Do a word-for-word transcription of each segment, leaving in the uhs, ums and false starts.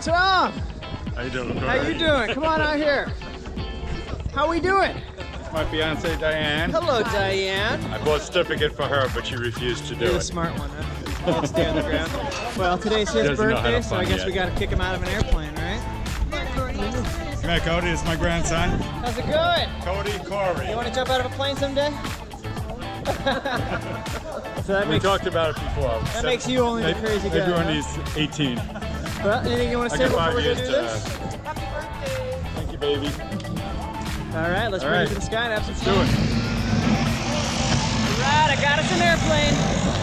Tom! How you doing, How you doing? Come on out here. How we doing? My fiance Diane. Hello, Diane. I bought a certificate for her, but she refused to do You're it. the smart one, huh? You can stay on the ground. Well, today's his Doesn't know how birthday, to so I fly guess yet. we got to kick him out of an airplane, right? Come here, Cody. This is my grandson. How's it going? Cody Corey. You want to jump out of a plane someday? So that We makes, talked about it before. that makes you only the maybe, crazy guy. Maybe when huh? he's eighteen. Well, anything you want to I say got before five we go years do to this? Happy birthday. Thank you, baby. All right, let's All bring right. it to the Skydive. Let's do it. All right, I got us an airplane.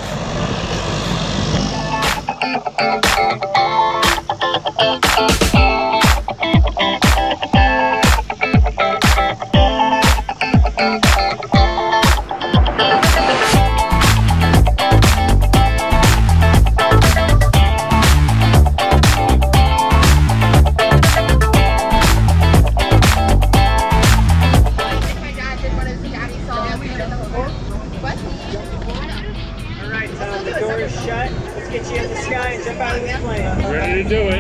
Shut. Let's get you in the sky and jump out of this plane. Ready to do it.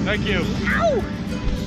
Thank you. Ow!